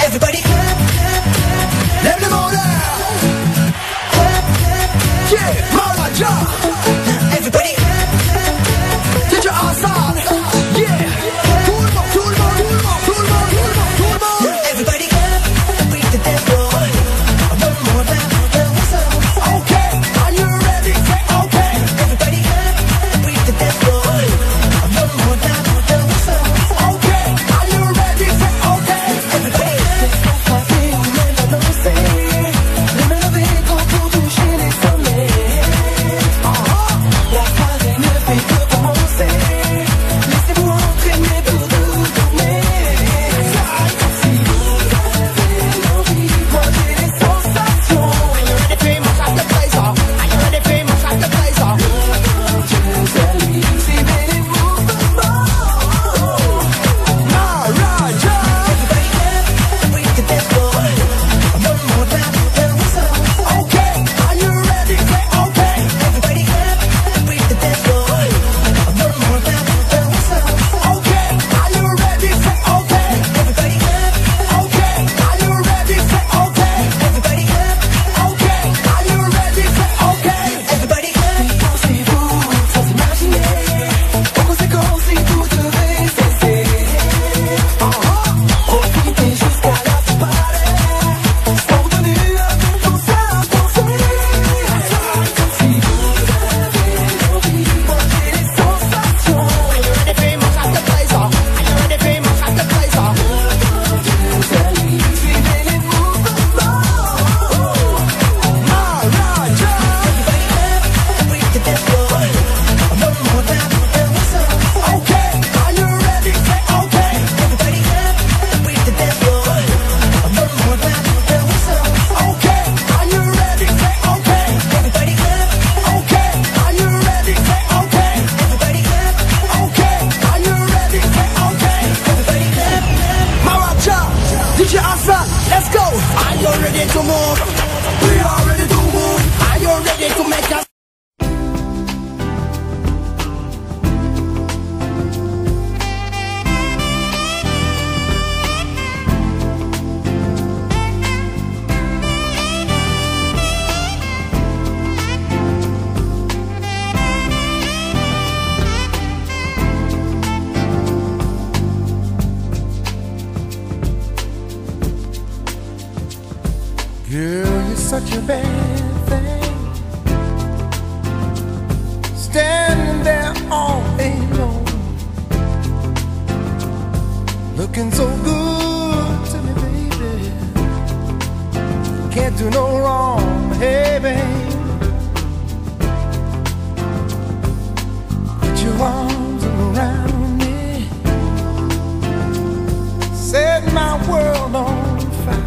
Everybody clap, clap, clap, clap. Lève les mains là. Clap, clap, clap. Yeah, Maharaja. Everybody clap, clap, clap, clap. Get your ass on. Yeah. Tout le monde, tout le monde, tout le monde, tout le monde, tout le monde, tout le monde. Everybody clap, beat the dance floor. One more time, the whistle. Okay, are you ready? Say okay. Everybody clap, beat the dance floor. One more time, the whistle. Okay, are you ready? Say okay. Everybody clap. Les mains levées pour toucher les sommets. La soirée ne fait que commencer. Laissez-vous entraîner pour vous tourner. Si vous avez l'envie, mangez les sensations. Are you ready for my shot the place off? Are you ready for my shot the place off? Suivez les mouvements. Maharaja. Everybody clap, beat the dance floor. One more time, the whistle. Okay, are you ready? Say okay. Everybody clap, beat the dance floor. One more time, the whistle. Okay, are you ready? Say okay. Everybody clap. Okay, are you ready? Say okay. Everybody clap. Okay, are you ready? Say okay. Everybody clap. Pensez-vous sans imaginer aux conséquences si tout devait cesser. Profitez jusqu'à la fin parler. Sans retenue avec tout ça à penser. Si vous avez l'envie, mangez les sensations. Are you ready for my shot the place off? Are you ready for my shot the place off? Suivez les mouvements. Maharaja. Everybody clap, beat the dance floor. One more time, the whistle. Okay, are you ready? Say okay. Everybody clap, beat the dance floor. One more time, the whistle. Okay, are you ready? Say okay. Everybody clap. Okay, are you ready? Say okay. Everybody clap. Okay, are you ready? Say okay. Everybody clap. Maharaja, DJ Hassan, let's go. Are you ready to move? We are ready to move. Are you ready to make us? Girl, you're such a bad thing, standing there all alone, looking so good to me, baby. Can't do no wrong, hey, babe. Put your arms around me, set my world on fire.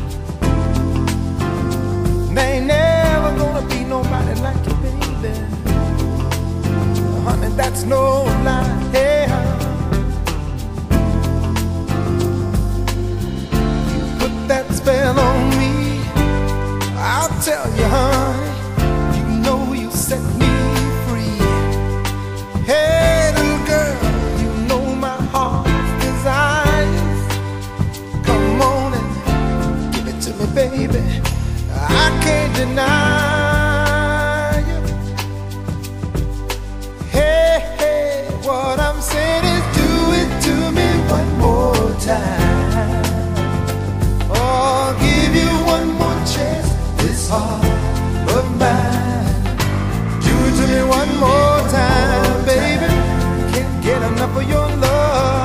There ain't never gonna be nobody like you, baby. Honey, that's no lie. Hey, you put that spell on me. I'll tell you, honey, you know you set me free. Hey, little girl, you know my heart's desires. Come on and give it to me, baby. I can't deny you. Hey, hey, what I'm saying is do it to me one more time. I'll give you one more chance, this heart of mine. Do it to me one more time, baby. Can't get enough of your love.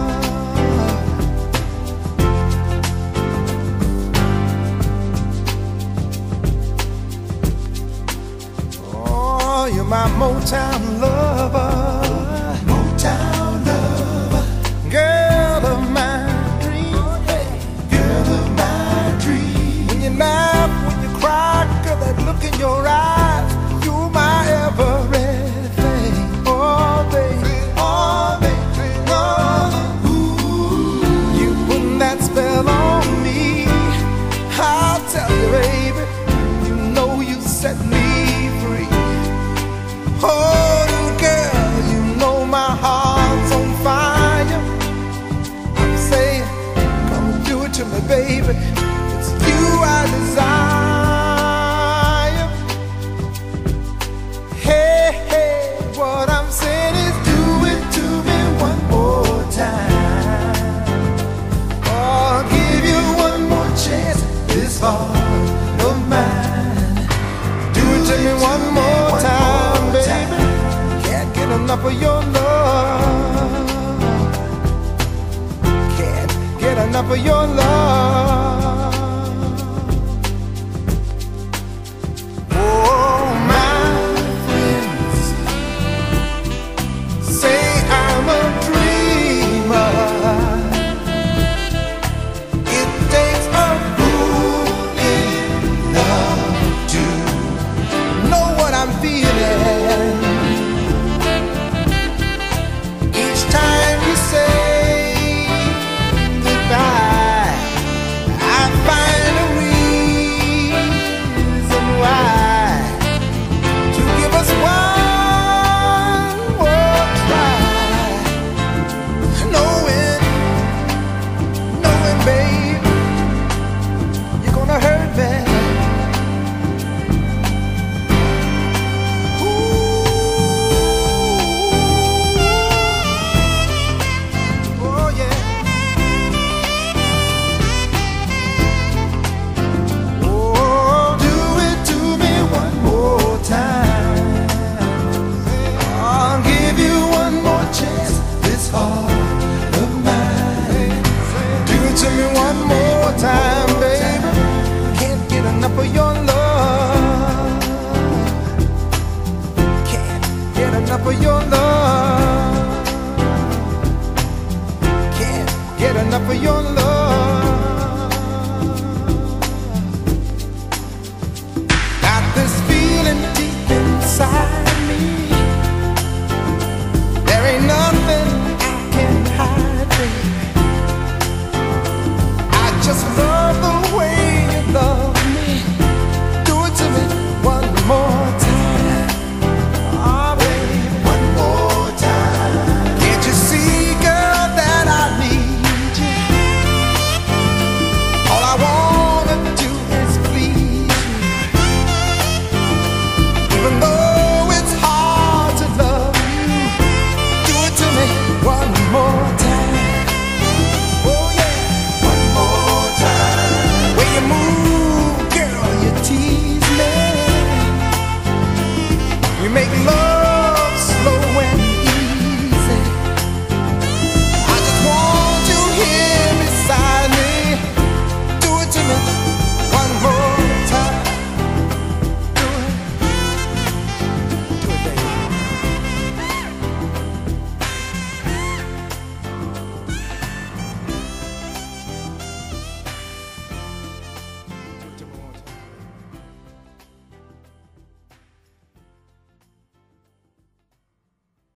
You're my Motown lover, Motown lover, girl of my dreams, girl of my dreams. When you laugh, when you cry, girl, that look in your eyes, you're my everything. Oh, baby, oh, baby, oh, ooh. You put that spell on me. I'll tell you, baby, you know you set me free. Oh, me, baby. It's you I desire. Hey, hey, what I'm saying is do it to me one more time. I'll give you one more chance, this heart of mine. Do it to me one more time, baby. Can't get enough of your love. Can't get enough of your love. Oh, my friends say I'm a dreamer. It takes a fool in love to know what I'm feeling. Each time you say goodbye, I find a reason why to give us one more try. Knowing, babe, you're gonna hurt me. Ooh. Oh yeah. Oh, do it to me one more time. I'll give you one more chance, this heart of mine. Do it to me one more time, baby. Can't get enough of your love. Can't get enough of your love. Can't get enough of your love. Got this feeling deep inside me. There ain't nothing I can hide, baby. I just love